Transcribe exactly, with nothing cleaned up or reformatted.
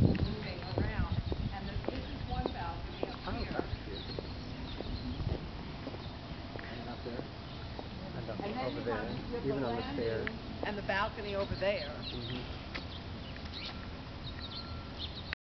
moving around. And this, this is one balcony up Oh, here. that's cute. And up there. And up And then over you there. have, you have Even the on the stairs. landing and the balcony over there. Mm-hmm.